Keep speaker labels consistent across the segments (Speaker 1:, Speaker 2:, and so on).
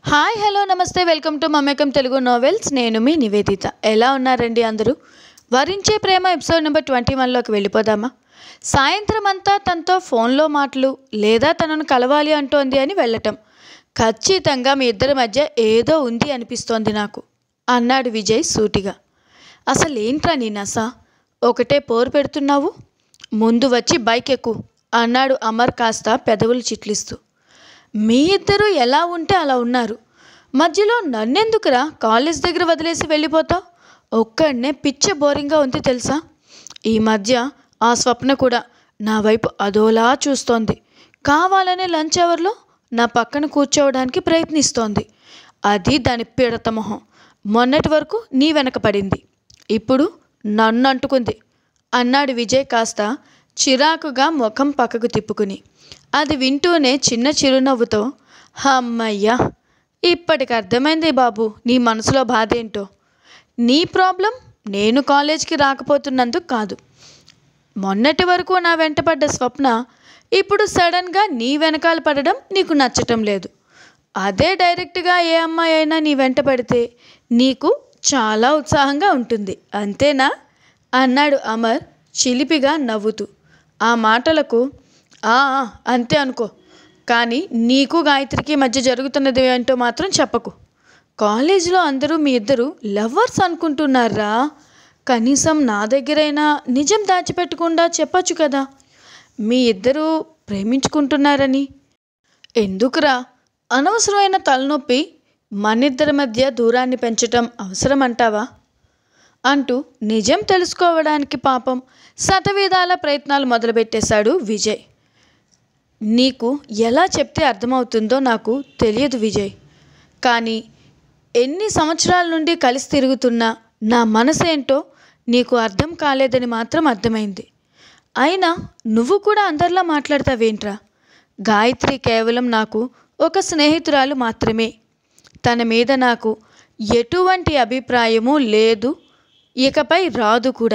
Speaker 1: Hi hello నమస్తే welcome to Mamekam Telugu novels. నేను మీ నివేదిత. ఎలా ఉన్నారండి అందరూ? వరించే ప్రేమ ఎపిసోడ్ నెంబర్ 21లోకి వెళ్ళిపోదామా? సాయంత్రం అంతా తనతో ఫోన్లో మాటలు లేదా తనను కలవాలి అంటోంది అని వెళ్ళటం. ఖచ్చితంగా మీ ఇద్దరి మధ్య ఏదో ఉంది అనిపిస్తోంది నాకు అన్నాడు విజయ్ సూటిగా. అసలేంట్రా నీ నస? ఒకటే పోరు పెడుతున్నావు. ముందు వచ్చి బైక్ ఎక్కు అన్నాడు అమర్ కాస్త పెదవులు చిట్లిస్తూ. మీ ఇద్దరూ ఎలా ఉంటే అలా ఉన్నారు. మధ్యలో నన్నెందుకురా కాలేజ్ దగ్గర వదిలేసి వెళ్ళిపోతావు? ఒక్కడనే పిచ్చ బోరింగ్గా ఉంది తెలుసా. ఈ మధ్య ఆ స్వప్న కూడా నా వైపు అదోలా చూస్తోంది. కావాలనే లంచ్ అవర్లో నా పక్కన కూర్చోవడానికి ప్రయత్నిస్తోంది. అది దాని పిడత మొహం. మొన్నటి వరకు నీ వెనక పడింది, ఇప్పుడు నన్ను అంటుకుంది అన్నాడు విజయ్ కాస్త చిరాకుగా ముఖం పక్కకు తిప్పుకుని. అది వింటూనే చిన్న చిరునవ్వుతో, అమ్మయ్యా, ఇప్పటికి అర్థమైంది బాబు నీ మనసులో బాధ ఏంటో. నీ ప్రాబ్లం నేను కాలేజ్కి రాకపోతున్నందుకు కాదు. మొన్నటి వరకు నా వెంటపడ్డ స్వప్న ఇప్పుడు సడన్గా నీ వెనకాల పడడం నీకు నచ్చటం లేదు. అదే డైరెక్ట్గా ఏ అమ్మాయి అయినా నీ వెంట పడితే నీకు చాలా ఉత్సాహంగా ఉంటుంది, అంతేనా అన్నాడు అమర్ చిలిపిగా నవ్వుతూ. ఆ మాటలకు అంతే అనుకో, కానీ నీకు గాయత్రికి మధ్య జరుగుతున్నది ఏంటో మాత్రం చెప్పకు. కాలేజీలో అందరూ మీ ఇద్దరు లవర్స్ అనుకుంటున్నారా? కనీసం నా దగ్గరైనా నిజం దాచిపెట్టకుండా చెప్పచ్చు కదా మీ ఇద్దరూ ప్రేమించుకుంటున్నారని. ఎందుకురా అనవసరమైన తలనొప్పి? మనిద్దరి మధ్య దూరాన్ని పెంచటం అవసరం అంటావా అంటూ నిజం తెలుసుకోవడానికి పాపం శతవిధాల ప్రయత్నాలు మొదలుపెట్టేశాడు విజయ్. నీకు ఎలా చెప్తే అర్థమవుతుందో నాకు తెలియదు విజయ్, కానీ ఎన్ని సంవత్సరాల నుండి కలిసి తిరుగుతున్నా నా మనసేంటో నీకు అర్థం కాలేదని మాత్రం అర్థమైంది. అయినా నువ్వు కూడా అందరిలా మాట్లాడతావేంట్రా? గాయత్రి కేవలం నాకు ఒక స్నేహితురాలు మాత్రమే. తన మీద నాకు ఎటువంటి అభిప్రాయము లేదు, ఇకపై రాదు కూడా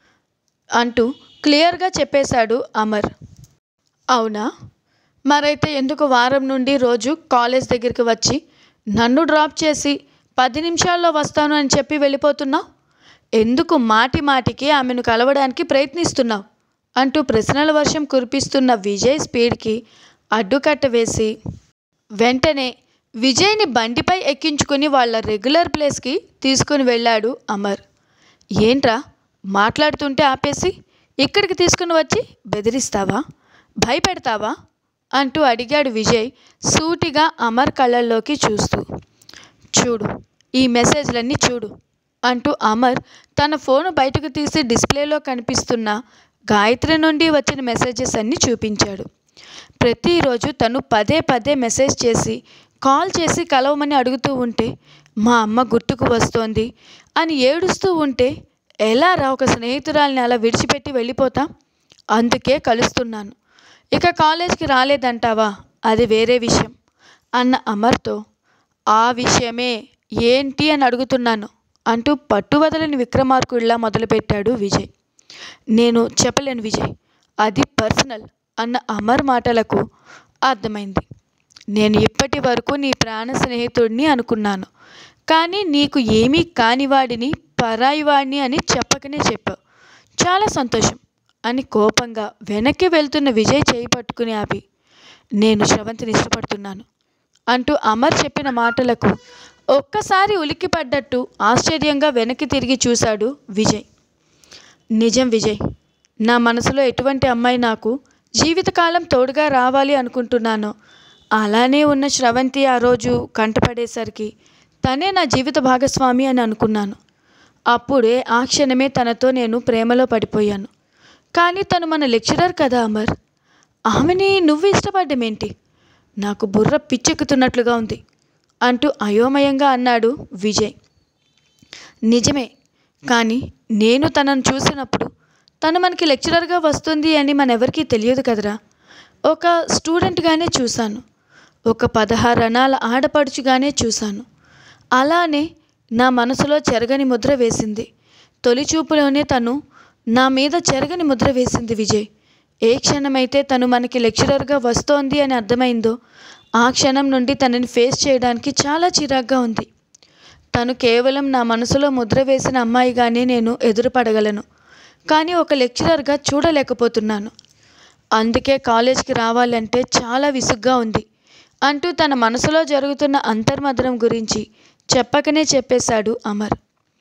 Speaker 1: అంటూ క్లియర్గా చెప్పేశాడు అమర్. అవునా? మరైతే ఎందుకు వారం నుండి రోజు కాలేజ్ దగ్గరికి వచ్చి నన్ను డ్రాప్ చేసి 10 నిమిషాల్లో వస్తాను అని చెప్పి వెళ్ళిపోతున్నావు? ఎందుకు మాటి మాటికి ఆమెను కలవడానికి ప్రయత్నిస్తున్నావు అంటూ ప్రశ్నల వర్షం కురిపిస్తున్న విజయ్ స్పీడ్కి అడ్డుకట్ట వేసి వెంటనే విజయ్ని బండిపై ఎక్కించుకుని వాళ్ళ రెగ్యులర్ ప్లేస్కి తీసుకుని వెళ్ళాడు అమర్. ఏంట్రా మాట్లాడుతుంటే ఆపేసి ఇక్కడికి తీసుకుని వచ్చి బెదిరిస్తావా, భయపెడతావా అంటూ అడిగాడు విజయ్ సూటిగా అమర్ కళ్ళల్లోకి చూస్తూ. చూడు, ఈ మెసేజ్లన్నీ చూడు అంటూ అమర్ తన ఫోను బయటకు తీసి డిస్ప్లేలో కనిపిస్తున్న గాయత్రి నుండి వచ్చిన మెసేజెస్ అన్నీ చూపించాడు. ప్రతిరోజు తను పదే పదే మెసేజ్ చేసి కాల్ చేసి కలవమని అడుగుతూ ఉంటే మా అమ్మ గుర్తుకు వస్తోంది అని ఏడుస్తూ ఉంటే ఎలా రా ఒక స్నేహితురాల్ని అలా విడిచిపెట్టి వెళ్ళిపోతా? అందుకే కలుస్తున్నాను. ఇక కాలేజ్కి రాలేదంటావా, అది వేరే విషయం అన్న అమర్తో, ఆ విషయమే ఏంటి అని అడుగుతున్నాను అంటూ పట్టువదలని విక్రమార్కుడిలా మొదలుపెట్టాడు విజయ్. నేను చెప్పలేను విజయ్, అది పర్సనల్ అన్న అమర్ మాటలకు అర్థమైంది. నేను ఇప్పటి వరకు నీ ప్రాణ స్నేహితుడిని అనుకున్నాను, కానీ నీకు ఏమీ కానివాడిని, పరాయివాడిని అని చెప్పకనే చెప్పావు. చాలా సంతోషం అని కోపంగా వెనక్కి వెళ్తున్న విజయ్ చేయి పట్టుకుని ఆపి, నేను శ్రవంతిని ఇష్టపడుతున్నాను అంటూ అమర్ చెప్పిన మాటలకు ఒక్కసారి ఉలిక్కిపడ్డట్టు ఆశ్చర్యంగా వెనక్కి తిరిగి చూశాడు విజయ్. నిజం విజయ్, నా మనసులో ఎటువంటి అమ్మాయి నాకు జీవితకాలం తోడుగా రావాలి అనుకుంటున్నానో అలానే ఉన్న శ్రవంతి ఆ రోజు కంటపడేసరికి తనే నా జీవిత భాగస్వామి అని అనుకున్నాను. అప్పుడే ఆ క్షణమే తనతో నేను ప్రేమలో పడిపోయాను. కానీ తను మన లెక్చరర్ కదా అమర్, ఆమెని నువ్వు ఇష్టపడ్డమేంటి? నాకు బుర్ర పిచ్చెక్కుతున్నట్లుగా ఉంది అంటూ అయోమయంగా అన్నాడు విజయ్. నిజమే, కానీ నేను తనను చూసినప్పుడు తను మనకి లెక్చరర్గా వస్తుంది అని మనెవరికీ తెలియదు కదరా. ఒక స్టూడెంట్గానే చూశాను, ఒక 16 అణాల ఆడపడుచుగానే చూశాను. అలానే నా మనసులో చెరగని ముద్ర వేసింది. తొలి చూపులోనే తను నా మీద చెరగని ముద్ర వేసింది విజయ్. ఏ క్షణమైతే తను మనకి లెక్చరర్గా వస్తోంది అని అర్థమైందో ఆ క్షణం నుండి తనని ఫేస్ చేయడానికి చాలా చిరాగ్గా ఉంది. తను కేవలం నా మనసులో ముద్ర వేసిన అమ్మాయిగానే నేను ఎదురుపడగలను, కానీ ఒక లెక్చరర్గా చూడలేకపోతున్నాను. అందుకే కాలేజ్కి రావాలంటే చాలా విసుగ్గా ఉంది అంటూ తన మనసులో జరుగుతున్న అంతర్మదనం గురించి చెప్పకనే చెప్పేశాడు అమర్.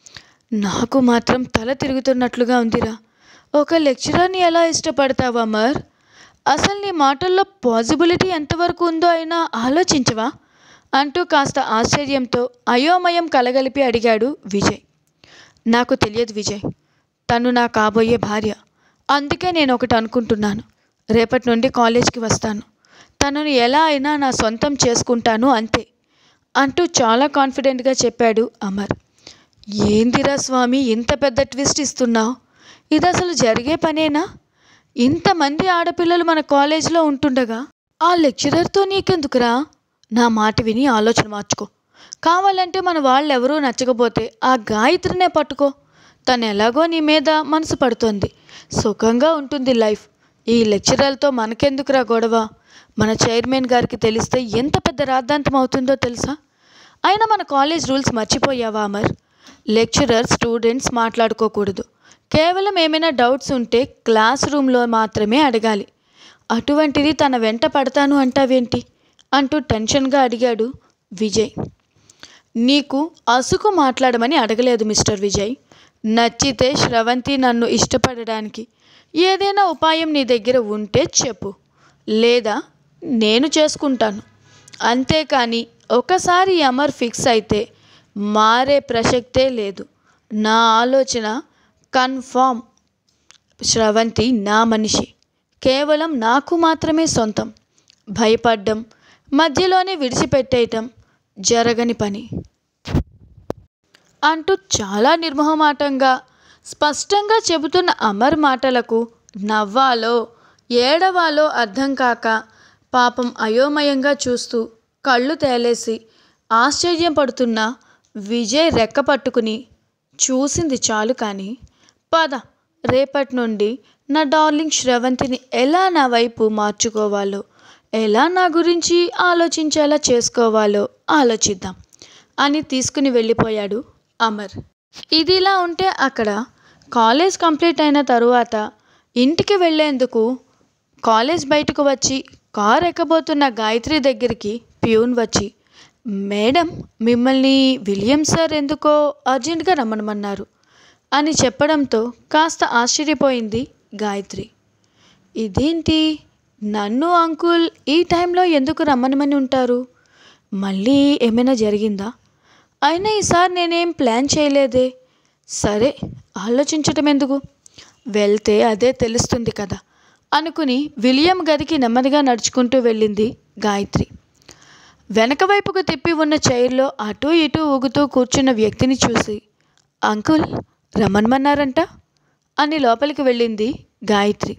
Speaker 1: నాకు మాత్రం తల తిరుగుతున్నట్లుగా ఉందిరా. ఒక లెక్చరర్ని ఎలా ఇష్టపడతావు అమర్? అసలు నీ మాటల్లో పాజిబిలిటీ ఎంతవరకు ఉందో అయినా ఆలోచించవా అంటూ కాస్త ఆశ్చర్యంతో అయోమయం కలగలిపి అడిగాడు విజయ్. నాకు తెలియదు విజయ్, తను నా కాబోయే భార్య. అందుకే నేను ఒకటి అనుకుంటున్నాను, రేపటి నుండి కాలేజ్కి వస్తాను, తనను ఎలా అయినా నా సొంతం చేసుకుంటాను అంతే అంటూ చాలా కాన్ఫిడెంట్గా చెప్పాడు అమర్. ఏందిరా స్వామి ఇంత పెద్ద ట్విస్ట్ ఇస్తున్నావు? ఇది అసలు జరిగే పనేనా? ఇంతమంది ఆడపిల్లలు మన కాలేజీలో ఉంటుండగా ఆ లెక్చరర్తో నీకెందుకురా? నా మాట విని ఆలోచన మార్చుకో. కావాలంటే మన వాళ్ళెవరూ నచ్చకపోతే ఆ గాయత్రినే పట్టుకో. తను ఎలాగో నీ మీద మనసు పడుతోంది, సుఖంగా ఉంటుంది లైఫ్. ఈ లెక్చరర్లతో మనకెందుకురా గొడవ? మన చైర్మన్ గారికి తెలిస్తే ఎంత పెద్ద రాద్ధాంతం అవుతుందో తెలుసా? అయినా మన కాలేజ్ రూల్స్ మర్చిపోయావా అమర్? Lecturer students మాట్లాడుకోకూడదు. కేవలం ఏమైనా డౌట్స్ ఉంటే క్లాస్ రూమ్లో మాత్రమే అడగాలి. అటువంటిది తన వెంట పడతాను అంటావేంటి అంటూ టెన్షన్గా అడిగాడు విజయ్. నీకు అసుకు మాట్లాడమని అడగలేదు మిస్టర్ విజయ్. నచ్చితే శ్రవంతి నన్ను ఇష్టపడడానికి ఏదైనా ఉపాయం నీ దగ్గర ఉంటే చెప్పు, లేదా నేను చేసుకుంటాను. అంతేకాని ఒకసారి అమర్ ఫిక్స్ అయితే మారే ప్రసక్తే లేదు. నా ఆలోచన కన్ఫామ్. శ్రవంతి నా మనిషి, కేవలం నాకు మాత్రమే సొంతం. భయపడ్డం, మధ్యలోనే విడిచిపెట్టేయటం జరగని పని అంటూ చాలా నిర్మోహమాటంగా స్పష్టంగా చెబుతున్న అమర్ మాటలకు నవ్వాలో ఏడవాలో అర్థం కాక పాపం అయోమయంగా చూస్తూ కళ్ళు తేలేసి ఆశ్చర్యం పడుతున్న విజయ్ రెక్క పట్టుకుని, చూసింది చాలు కానీ పద, రేపటి నుండి నా డార్లింగ్ శ్రవంతిని ఎలా నా వైపు మార్చుకోవాలో, ఎలా నా గురించి ఆలోచించేలా చేసుకోవాలో ఆలోచిద్దాం అని తీసుకుని వెళ్ళిపోయాడు అమర్. ఇదిలా ఉంటే అక్కడ కాలేజ్ కంప్లీట్ అయిన తరువాత ఇంటికి వెళ్ళేందుకు కాలేజ్ బయటకు వచ్చి కార్ ఎక్కబోతున్న గాయత్రి దగ్గరికి ప్యూన్ వచ్చి, మేడం మిమ్మల్ని విలియం సార్ ఎందుకో అర్జెంటుగా రమ్మనమన్నారు అని చెప్పడంతో కాస్త ఆశ్చర్యపోయింది గాయత్రి. ఇదేంటి, నన్ను అంకుల్ ఈ టైంలో ఎందుకు రమ్మనమని ఉంటారు? మళ్ళీ ఏమైనా జరిగిందా? అయినా ఈసారి నేనేం ప్లాన్ చేయలేదే. సరే, ఆలోచించటం ఎందుకు, వెళ్తే అదే తెలుస్తుంది కదా అనుకుని విలియం గదికి నెమ్మదిగా నడుచుకుంటూ వెళ్ళింది గాయత్రి. వెనక వైపుకు తిప్పి ఉన్న చైర్లో అటూ ఇటూ ఊగుతూ కూర్చున్న వ్యక్తిని చూసి, అంకుల్ రమ్మనమన్నారంట అని లోపలికి వెళ్ళింది గాయత్రి.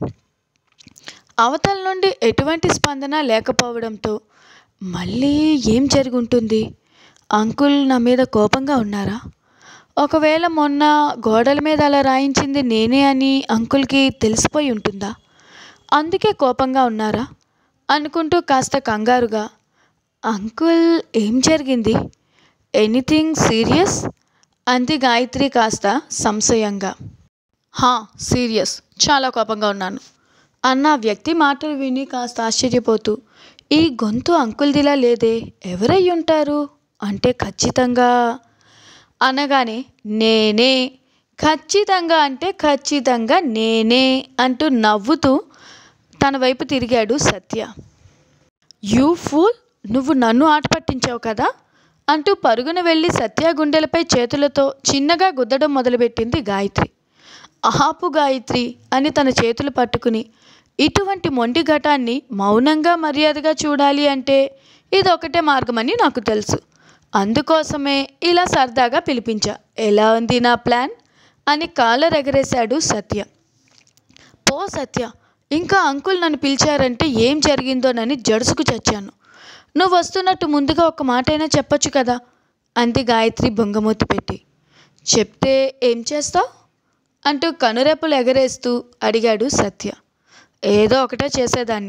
Speaker 1: అవతల నుండి ఎటువంటి స్పందన లేకపోవడంతో మళ్ళీ ఏం జరిగి ఉంటుంది? అంకుల్ నా మీద కోపంగా ఉన్నారా? ఒకవేళ మొన్న గోడల మీద అలా రాయించింది నేనే అని అంకుల్కి తెలిసిపోయి ఉంటుందా? అందుకే కోపంగా ఉన్నారా అనుకుంటూ కాస్త కంగారుగా, అంకుల్ ఏం జరిగింది? ఎనీథింగ్ సీరియస్ అంది గాయత్రి కాస్త సంశయంగా. సీరియస్, చాలా కోపంగా ఉన్నాను అన్న వ్యక్తి మాటలు విని కాస్త ఆశ్చర్యపోతూ, ఈ గొంతు అంకుల్దిలా లేదే, ఎవరై ఉంటారు అంటే ఖచ్చితంగా అనగానే, నేనే, ఖచ్చితంగా అంటే ఖచ్చితంగా నేనే అంటూ నవ్వుతూ తన వైపు తిరిగాడు సత్య. యూ ఫూల్, నువ్వు నన్ను ఆట పట్టించావు కదా అంటూ పరుగున వెళ్ళి సత్య గుండెలపై చేతులతో చిన్నగా గుద్దడం మొదలుపెట్టింది గాయత్రి. ఆపు గాయత్రి అని తన చేతులు పట్టుకుని, ఇటువంటి మొండి ఘటాన్ని మౌనంగా మర్యాదగా చూడాలి అంటే ఇదొకటే మార్గమని నాకు తెలుసు. అందుకోసమే ఇలా సరదాగా పిలిపించా. ఎలా ఉంది నా ప్లాన్ అని కాలర్ ఎగరేశాడు సత్య. పో సత్య, ఇంకా అంకుల్ నన్ను పిలిచారంటే ఏం జరిగిందోనని జడుసుకు చచ్చాను. నువ్వు వస్తున్నట్టు ముందుగా ఒక మాటైనా చెప్పొచ్చు కదా అంది గాయత్రి బొంగమూతి పెట్టి. చెప్తే ఏం చేస్తావు అంటూ కనురెప్పలు ఎగరేస్తూ అడిగాడు సత్య. ఏదో ఒకటే చేసేదాన్ని,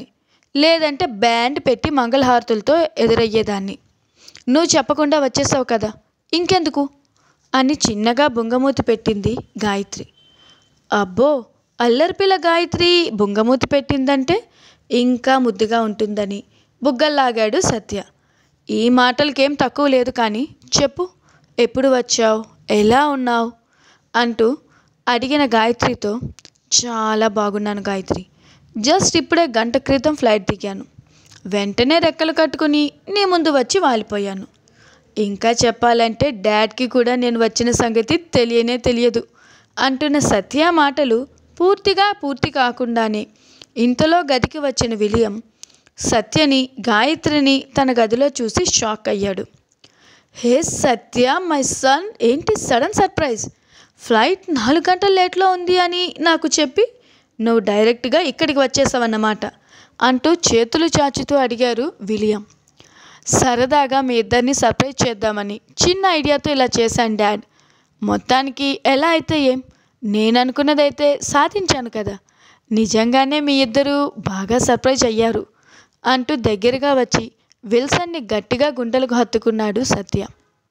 Speaker 1: లేదంటే బ్యాండ్ పెట్టి మంగళహారతులతో ఎదురయ్యేదాన్ని. నువ్వు చెప్పకుండా వచ్చేసావు కదా, ఇంకెందుకు అని చిన్నగా బుంగమూతి పెట్టింది గాయత్రి. అబ్బో, అల్లరిపిల్ల గాయత్రి బుంగమూతి పెట్టిందంటే ఇంకా ముద్దుగా ఉంటుందని బుగ్గల్లాగాడు సత్య. ఈ మాటలకేం తక్కువ లేదు, కానీ చెప్పు, ఎప్పుడు వచ్చావు, ఎలా ఉన్నావు అంటూ అడిగిన గాయత్రితో, చాలా బాగున్నాను గాయత్రి, జస్ట్ ఇప్పుడే గంట క్రితం ఫ్లైట్ దిగాను, వెంటనే రెక్కలు కట్టుకుని నీ ముందు వచ్చి వాలిపోయాను. ఇంకా చెప్పాలంటే డాడ్కి కూడా నేను వచ్చిన సంగతి తెలియనే తెలియదు అంటున్న సత్య మాటలు పూర్తి కాకుండానే ఇంతలో గదికి వచ్చిన విలియం సత్యని, గాయత్రిని తన గదిలో చూసి షాక్ అయ్యాడు. హే సత్య, మై సన్, ఏంటి సడన్ సర్ప్రైజ్? ఫ్లైట్ 4 గంటల లేట్లో ఉంది అని నాకు చెప్పి నువ్వు డైరెక్ట్గా ఇక్కడికి వచ్చేసావన్నమాట అంటూ చేతులు చాచుతూ అడిగారు విలియం. సరదాగా మీ ఇద్దరిని సర్ప్రైజ్ చేద్దామని చిన్న ఐడియాతో ఇలా చేశాను డాడ్. మొత్తానికి ఎలా అయితే ఏం, నేను అనుకున్నదైతే సాధించాను కదా. నిజంగానే మీ ఇద్దరు బాగా సర్ప్రైజ్ అయ్యారు అంటూ దగ్గరగా వచ్చి విల్సన్ని గట్టిగా గుండెలకు హత్తుకున్నాడు సత్య.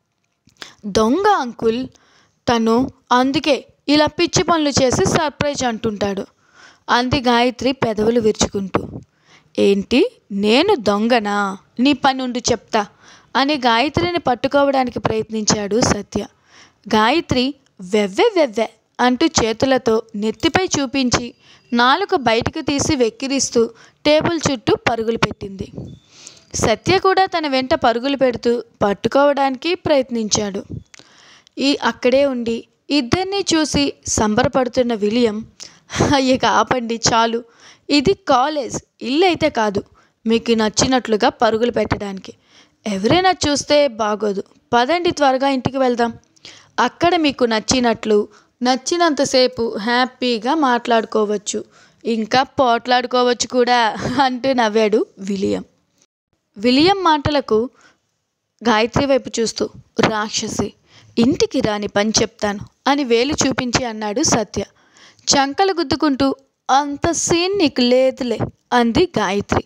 Speaker 1: దొంగ అంకుల్ తను, అందుకే ఇలా పిచ్చి పనులు చేసి సర్ప్రైజ్ అంటుంటాడు అంది గాయత్రి పెదవులు విరుచుకుంటూ. ఏంటి, నేను దొంగనా? నీ పని ఉండు చెప్తా అని గాయత్రిని పట్టుకోవడానికి ప్రయత్నించాడు సత్య. గాయత్రి వెవ్వె అంటూ చేతులతో నెత్తిపై చూపించి నాలుక బయటకు తీసి వెక్కిరిస్తూ టేబుల్ చుట్టూ పరుగులు పెట్టింది. సత్య కూడా తన వెంట పరుగులు పెడుతూ పట్టుకోవడానికి ప్రయత్నించాడు. అక్కడే ఉండి ఇద్దరినీ చూసి సంబరపడుతున్న విలియం, ఇక ఆపండి చాలు, ఇది కాలేజ్, ఇల్లు అయితే కాదు మీకు నచ్చినట్లుగా పరుగులు పెట్టడానికి. ఎవరైనా చూస్తే బాగోదు, పదండి త్వరగా ఇంటికి వెళ్దాం, అక్కడ మీకు నచ్చినట్లు నచ్చినంతసేపు హ్యాపీగా మాట్లాడుకోవచ్చు, ఇంకా పోట్లాడుకోవచ్చు కూడా అంటూ నవ్వాడు విలియం. విలియం మాటలకు గాయత్రి వైపు చూస్తూ, రాక్షసి, ఇంటికి రాని పని చెప్తాను అని వేలు చూపించి అన్నాడు సత్య. చంకలు గుద్దుకుంటూ, అంత సీన్ నీకు లేదులే అంది గాయత్రి.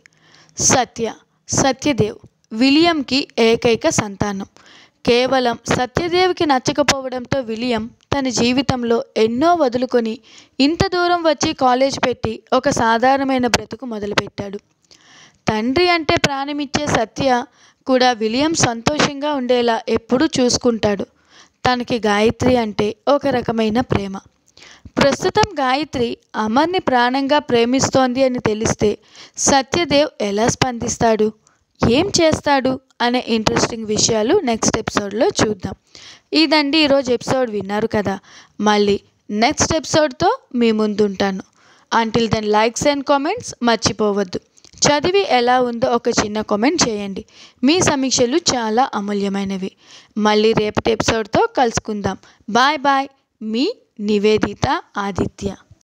Speaker 1: సత్యదేవ్ విలియంకి ఏకైక సంతానం. కేవలం సత్యదేవ్కి నచ్చకపోవడంతో విలియం తన జీవితంలో ఎన్నో వదులుకొని ఇంత దూరం వచ్చి కాలేజ్ పెట్టి ఒక సాధారణమైన బ్రతుకు మొదలుపెట్టాడు. తండ్రి అంటే ప్రాణమిచ్చే సత్య కూడా విలియం సంతోషంగా ఉండేలా ఎప్పుడూ చూసుకుంటాడు. తనకి గాయత్రి అంటే ఒక రకమైన ప్రేమ. ప్రస్తుతం గాయత్రి అమర్ని ప్రాణంగా ప్రేమిస్తోంది అని తెలిస్తే సత్యదేవ్ ఎలా స్పందిస్తాడు, ఏం చేస్తాడు అనే ఇంట్రెస్టింగ్ విషయాలు నెక్స్ట్ ఎపిసోడ్లో చూద్దాం. ఇదండి ఈరోజు ఎపిసోడ్. విన్నారు కదా, మళ్ళీ నెక్స్ట్ ఎపిసోడ్తో మీ ముందుంటాను. Until then likes and comments మర్చిపోవద్దు. చదివి ఎలా ఉందో ఒక చిన్న కామెంట్ చేయండి. మీ సమీక్షలు చాలా అమూల్యమైనవి. మళ్ళీ రేపటి ఎపిసోడ్తో కలుసుకుందాం. Bye bye. మీ నివేదిత ఆదిత్య.